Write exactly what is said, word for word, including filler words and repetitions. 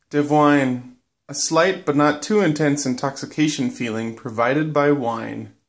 Devwine, a slight but not too intense intoxication feeling provided by wine.